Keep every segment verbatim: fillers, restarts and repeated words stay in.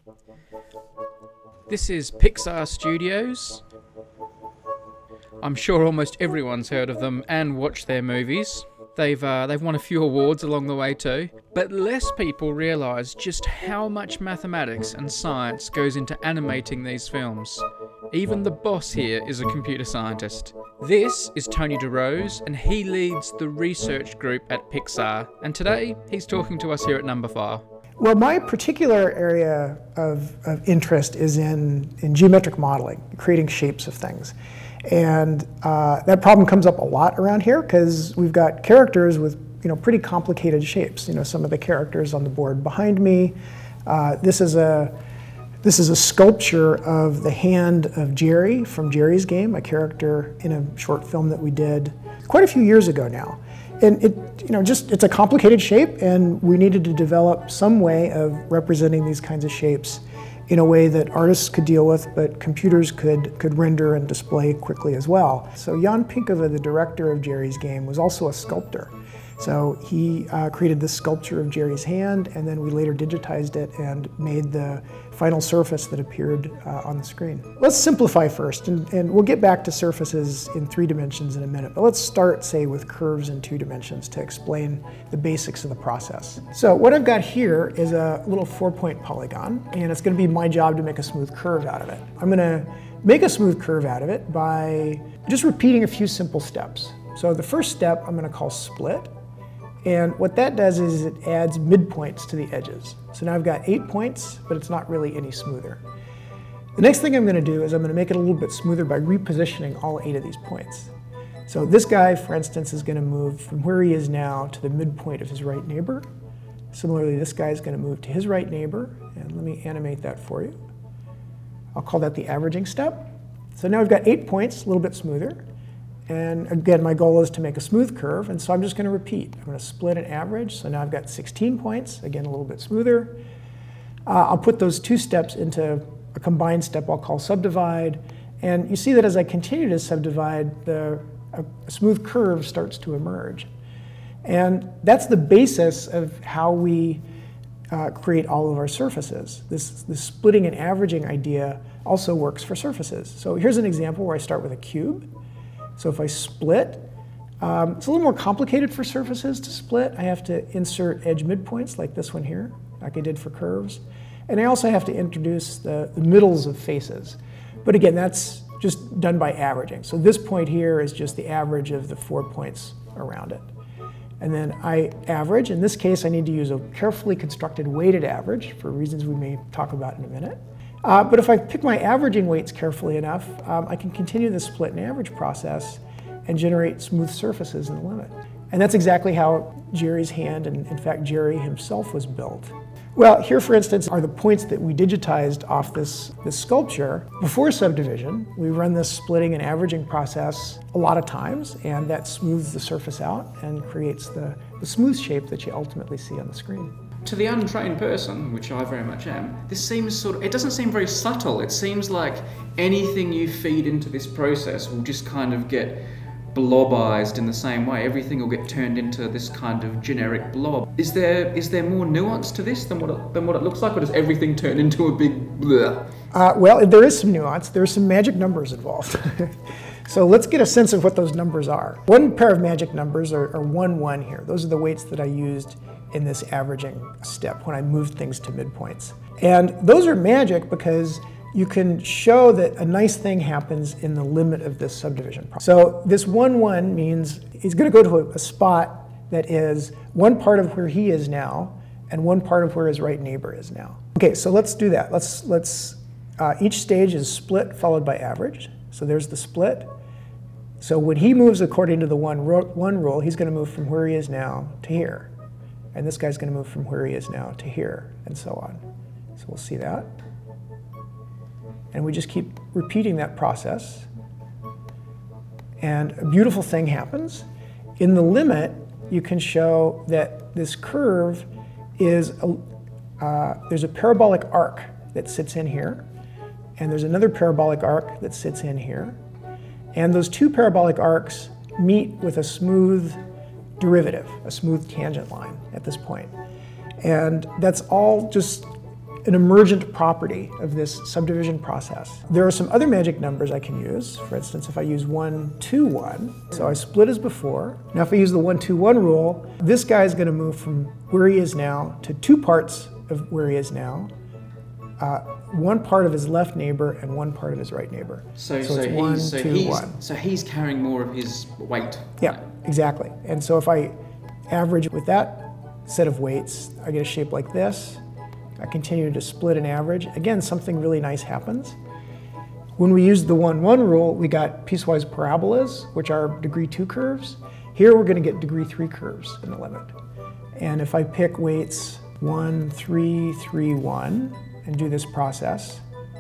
This is Pixar Studios. I'm sure almost everyone's heard of them and watched their movies. They've uh, they've won a few awards along the way too. But less people realise just how much mathematics and science goes into animating these films. Even the boss here is a computer scientist. This is Tony DeRose, and he leads the research group at Pixar. And today, he's talking to us here at Numberphile. Well, my particular area of, of interest is in, in geometric modeling, creating shapes of things. And uh, that problem comes up a lot around here because we've got characters with you know, pretty complicated shapes. You know, some of the characters on the board behind me. Uh, this is a This is a sculpture of the hand of Jerry from Jerry's Game, a character in a short film that we did quite a few years ago now. And it, you know, just it's a complicated shape, and we needed to develop some way of representing these kinds of shapes in a way that artists could deal with, but computers could could render and display quickly as well. So Jan Pinkova, the director of Jerry's Game, was also a sculptor. So he uh, created this sculpture of Jerry's hand, and then we later digitized it and made the final surface that appeared uh, on the screen. Let's simplify first, and, and we'll get back to surfaces in three dimensions in a minute, but let's start, say, with curves in two dimensions to explain the basics of the process. So what I've got here is a little four-point polygon, and it's going to be my job to make a smooth curve out of it. I'm going to make a smooth curve out of it by just repeating a few simple steps. So the first step I'm going to call split. And what that does is it adds midpoints to the edges. So now I've got eight points, but it's not really any smoother. The next thing I'm going to do is I'm going to make it a little bit smoother by repositioning all eight of these points. So this guy, for instance, is going to move from where he is now to the midpoint of his right neighbor. Similarly, this guy is going to move to his right neighbor. And let me animate that for you. I'll call that the averaging step. So now I've got eight points, a little bit smoother. And again, my goal is to make a smooth curve, and so I'm just going to repeat. I'm going to split and average, so now I've got sixteen points, again a little bit smoother. Uh, I'll put those two steps into a combined step I'll call subdivide, and you see that as I continue to subdivide, the, a, a smooth curve starts to emerge. And that's the basis of how we uh, create all of our surfaces. This, this splitting and averaging idea also works for surfaces. So here's an example where I start with a cube. So if I split, um, it's a little more complicated for surfaces to split. I have to insert edge midpoints like this one here, like I did for curves. And I also have to introduce the, the middles of faces. But again, that's just done by averaging. So this point here is just the average of the four points around it. And then I average. In this case, I need to use a carefully constructed weighted average for reasons we may talk about in a minute. Uh, but if I pick my averaging weights carefully enough, um, I can continue the split and average process and generate smooth surfaces in the limit. And that's exactly how Jerry's hand, and in fact Jerry himself, was built. Well, here for instance are the points that we digitized off this, this sculpture. Before subdivision, we run this splitting and averaging process a lot of times, and that smooths the surface out and creates the, the smooth shape that you ultimately see on the screen. To the untrained person, which I very much am, this seems sort of, it doesn't seem very subtle. It seems like anything you feed into this process will just kind of get blobized in the same way. Everything will get turned into this kind of generic blob. Is there is there more nuance to this than what it, than what it looks like, or does everything turn into a big bleh? Uh, well, there is some nuance. There's some magic numbers involved. So let's get a sense of what those numbers are. One pair of magic numbers are, are one, one here. Those are the weights that I used in this averaging step when I moved things to midpoints. And those are magic because you can show that a nice thing happens in the limit of this subdivision process. So this one, one means he's going to go to a, a spot that is one part of where he is now and one part of where his right neighbor is now. Okay, so let's do that. Let's, let's, uh, each stage is split followed by average. So there's the split. So when he moves according to the one, one rule, he's going to move from where he is now to here. And this guy's going to move from where he is now to here, and so on. So we'll see that. And we just keep repeating that process. And a beautiful thing happens. In the limit, you can show that this curve is, a, uh, there's a parabolic arc that sits in here, and there's another parabolic arc that sits in here. And those two parabolic arcs meet with a smooth derivative, a smooth tangent line at this point. And that's all just an emergent property of this subdivision process. There are some other magic numbers I can use. For instance, if I use one, two, one, so I split as before. Now if I use the one, two, one rule, this guy is going to move from where he is now to two parts of where he is now. Uh, one part of his left neighbor and one part of his right neighbor. So, so, so, it's he's, one, so, two, he's, one. so he's carrying more of his weight. Yeah, exactly. And so if I average with that set of weights, I get a shape like this. I continue to split and average. Again, something really nice happens. When we used the one, one rule, we got piecewise parabolas, which are degree two curves. Here we're going to get degree three curves in the limit. And if I pick weights one, three, three, one, and do this process,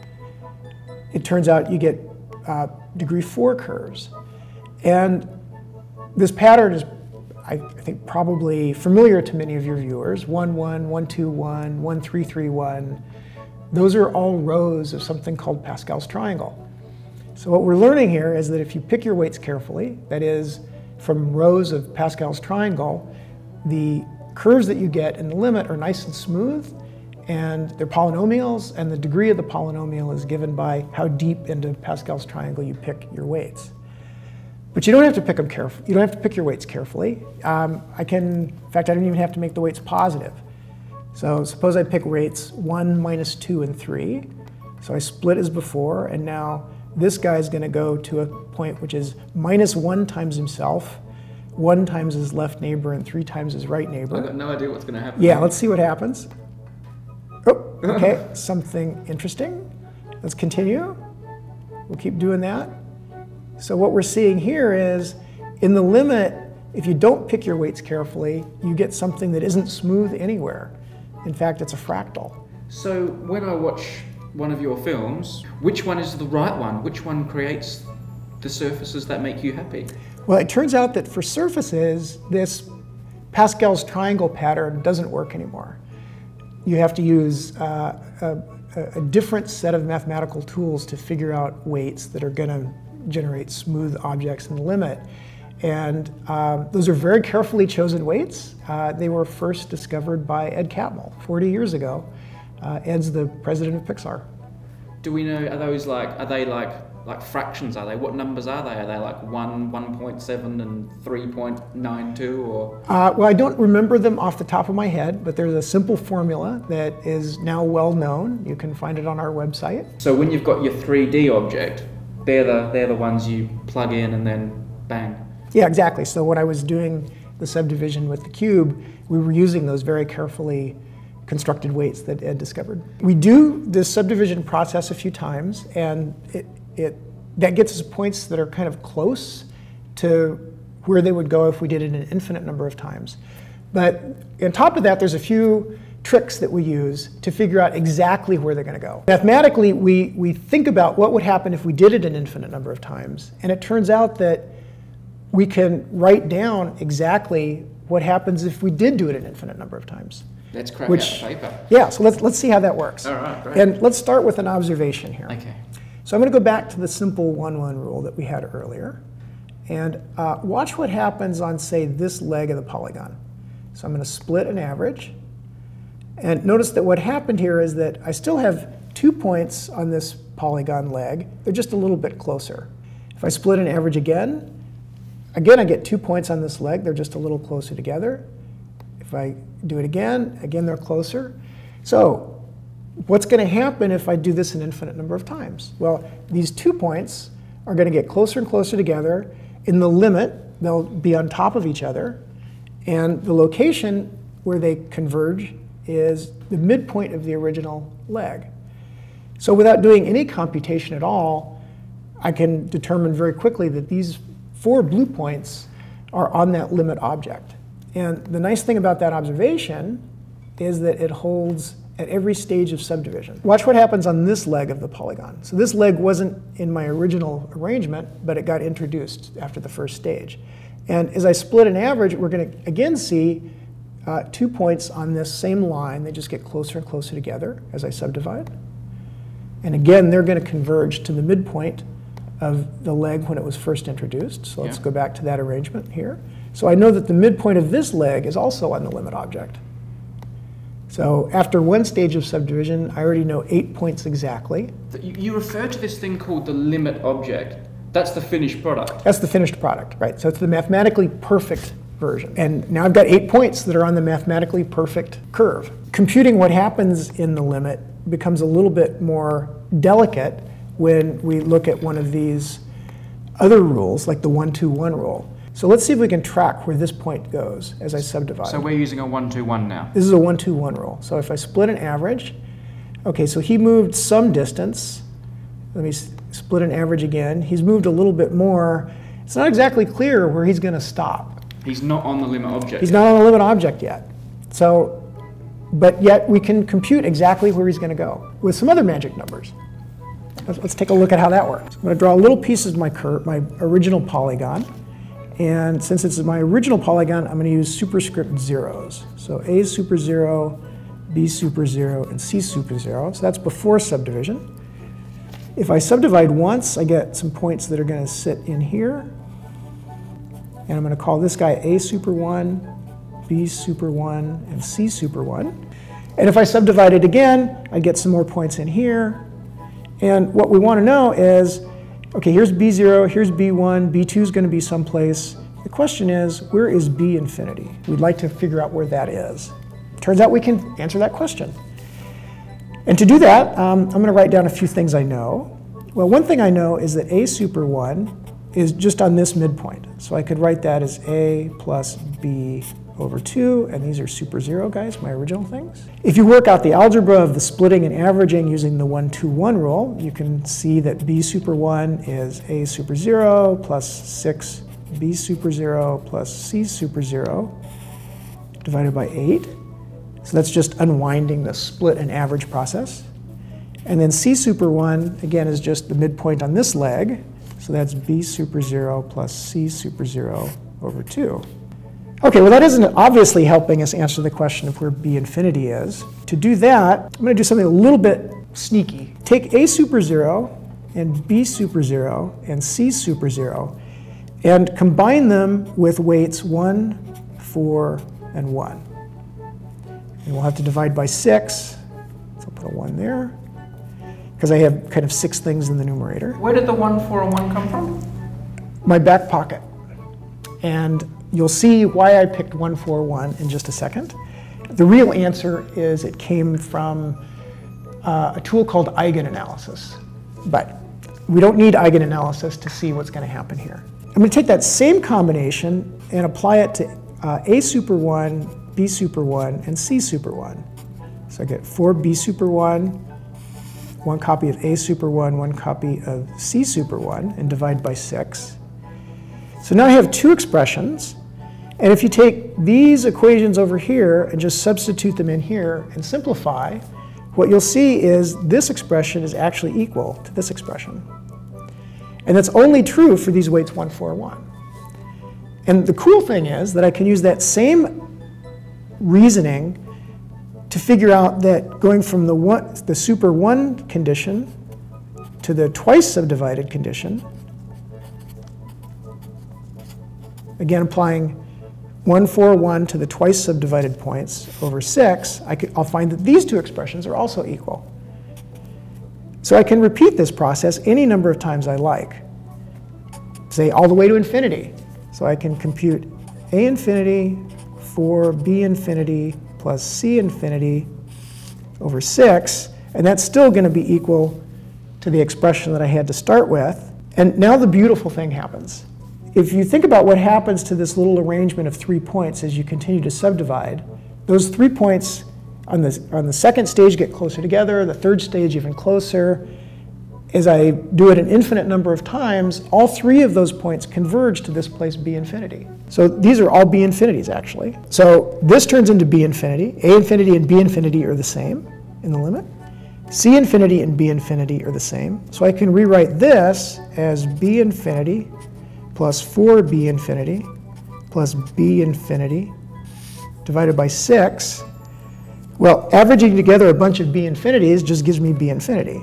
it turns out you get uh, degree four curves. And this pattern is, I think, probably familiar to many of your viewers. one, one, one, two, one, one, three, three, one. Those are all rows of something called Pascal's triangle. So what we're learning here is that if you pick your weights carefully, that is, from rows of Pascal's triangle, the curves that you get in the limit are nice and smooth, and they're polynomials, and the degree of the polynomial is given by how deep into Pascal's triangle you pick your weights. But you don't have to pick them carefully. You don't have to pick your weights carefully. Um, I can, in fact, I don't even have to make the weights positive. So suppose I pick weights one, minus two, and three. So I split as before, and now this guy is going to go to a point which is minus one times himself, one times his left neighbor, and three times his right neighbor. I've got no idea what's going to happen. Yeah, let's see what happens. Oh, okay, something interesting. Let's continue. We'll keep doing that. So what we're seeing here is, in the limit, if you don't pick your weights carefully, you get something that isn't smooth anywhere. In fact, it's a fractal. So when I watch one of your films, which one is the right one? Which one creates the surfaces that make you happy? Well, it turns out that for surfaces, this Pascal's triangle pattern doesn't work anymore. You have to use uh, a, a different set of mathematical tools to figure out weights that are going to generate smooth objects in the limit. And um, those are very carefully chosen weights. Uh, they were first discovered by Ed Catmull forty years ago. Uh, Ed's the president of Pixar. Do we know, are those like, are they like, like fractions, are they? What numbers are they? Are they like one, one point seven, and three point nine two, or? Uh, well, I don't remember them off the top of my head, but there's a simple formula that is now well known. You can find it on our website. So when you've got your three D object, they're the, they're the ones you plug in and then bang. Yeah, exactly. So when I was doing the subdivision with the cube, we were using those very carefully constructed weights that Ed discovered. We do this subdivision process a few times, and it, it that gets us points that are kind of close to where they would go if we did it an infinite number of times. But on top of that, there's a few tricks that we use to figure out exactly where they're going to go. Mathematically, we, we think about what would happen if we did it an infinite number of times, and it turns out that we can write down exactly what happens if we did do it an infinite number of times. Let's crack Which, out the paper. Yeah, so let's, let's see how that works. All right, great. And let's start with an observation here. Okay. So I'm going to go back to the simple one, one rule that we had earlier, and uh, watch what happens on, say, this leg of the polygon. So I'm going to split and average. And notice that what happened here is that I still have two points on this polygon leg. They're just a little bit closer. If I split and average again, again I get two points on this leg. They're just a little closer together. If I do it again, again they're closer. So what's going to happen if I do this an infinite number of times? Well, these two points are going to get closer and closer together. In the limit, they'll be on top of each other. And the location where they converge is the midpoint of the original leg. So without doing any computation at all, I can determine very quickly that these four blue points are on that limit object. And the nice thing about that observation is that it holds at every stage of subdivision. Watch what happens on this leg of the polygon. So this leg wasn't in my original arrangement, but it got introduced after the first stage. And as I split and average, we're going to again see uh, two points on this same line. They just get closer and closer together as I subdivide. And again, they're going to converge to the midpoint of the leg when it was first introduced. So let's Yeah. go back to that arrangement here. So I know that the midpoint of this leg is also on the limit object. So after one stage of subdivision, I already know eight points exactly. You refer to this thing called the limit object. That's the finished product. That's the finished product, right? So it's the mathematically perfect version. And now I've got eight points that are on the mathematically perfect curve. Computing what happens in the limit becomes a little bit more delicate when we look at one of these other rules, like the one two one rule. So let's see if we can track where this point goes as I subdivide. So we're using a one two one now. This is a one two one rule. So if I split an average, okay, so he moved some distance. Let me split an average again. He's moved a little bit more. It's not exactly clear where he's going to stop. He's not on the limit object. He's not on the limit object yet. So, but yet we can compute exactly where he's going to go with some other magic numbers. Let's, let's take a look at how that works. I'm going to draw little pieces of my curve, my original polygon. And since it's my original polygon, I'm going to use superscript zeros. So A super zero, B super zero, and C super zero. So that's before subdivision. If I subdivide once, I get some points that are going to sit in here. And I'm going to call this guy A super one, B super one, and C super one. And if I subdivide it again, I get some more points in here. And what we want to know is, okay, here's B zero, here's B one, B two is going to be someplace. The question is, where is B infinity? We'd like to figure out where that is. Turns out we can answer that question. And to do that, um, I'm going to write down a few things I know. Well, one thing I know is that A super one is just on this midpoint. So I could write that as A plus B over two, and these are super zero guys, my original things. If you work out the algebra of the splitting and averaging using the one two one rule, you can see that B super one is A super zero plus six B super zero plus C super zero divided by eight. So that's just unwinding the split and average process. And then C super one, again, is just the midpoint on this leg. So that's B super zero plus C super zero over two. Okay, well that isn't obviously helping us answer the question of where B infinity is. To do that, I'm going to do something a little bit sneaky. Take A super zero and B super zero and C super zero and combine them with weights one, four, and one. And we'll have to divide by six. So I'll put a one there, because I have kind of six things in the numerator. Where did the one, four, and one come from? My back pocket. And you'll see why I picked one, four, one in just a second. The real answer is it came from uh, a tool called eigenanalysis. But we don't need eigenanalysis to see what's going to happen here. I'm going to take that same combination and apply it to uh, A super one, B super one, and C super one. So I get four B super one, one copy of A super one, one copy of C super one, and divide by six. So now I have two expressions. And if you take these equations over here and just substitute them in here and simplify, what you'll see is this expression is actually equal to this expression. And that's only true for these weights one, four, one. And the cool thing is that I can use that same reasoning to figure out that going from the, one, the super one condition to the twice subdivided condition, again applying one, four, one to the twice subdivided points over six, I could, I'll find that these two expressions are also equal. So I can repeat this process any number of times I like, say all the way to infinity. So I can compute A infinity for B infinity plus C infinity over six, and that's still going to be equal to the expression that I had to start with. And now the beautiful thing happens. If you think about what happens to this little arrangement of three points as you continue to subdivide, those three points on the, on the second stage get closer together, the third stage even closer. As I do it an infinite number of times, all three of those points converge to this place B infinity. So these are all B infinities actually. So this turns into B infinity. A infinity and B infinity are the same in the limit. C infinity and B infinity are the same. So I can rewrite this as B infinity plus four B infinity plus B infinity divided by six. Well, averaging together a bunch of B infinities just gives me B infinity.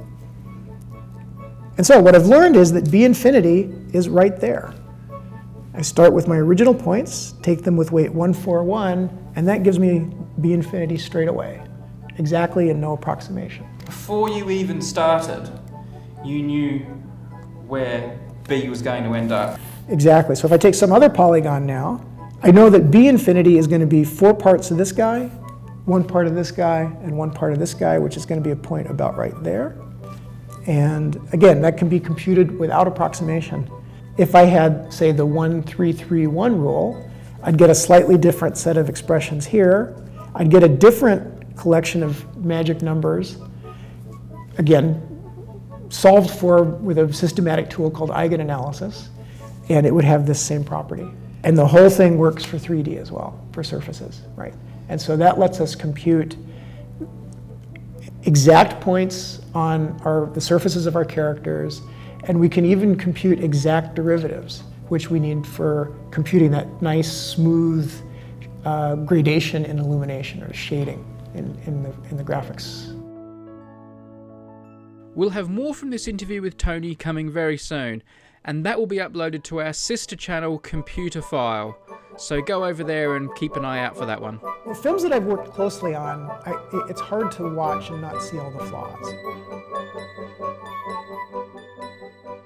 And so what I've learned is that B infinity is right there. I start with my original points, take them with weight one four one, and that gives me B infinity straight away. Exactly, and no approximation. Before you even started, you knew where B was going to end up. Exactly. So if I take some other polygon now, I know that B infinity is going to be four parts of this guy, one part of this guy, and one part of this guy, which is going to be a point about right there. And again, that can be computed without approximation. If I had, say, the one three three one rule, I'd get a slightly different set of expressions here. I'd get a different collection of magic numbers, again, solved for with a systematic tool called eigenanalysis, and it would have this same property. And the whole thing works for three D as well, for surfaces, right? And so that lets us compute exact points on our, the surfaces of our characters, and we can even compute exact derivatives, which we need for computing that nice, smooth uh, gradation in illumination or shading in, in, the, in the graphics. We'll have more from this interview with Tony coming very soon, and that will be uploaded to our sister channel, Numberphile. So go over there and keep an eye out for that one. Well, films that I've worked closely on, I, it's hard to watch and not see all the flaws.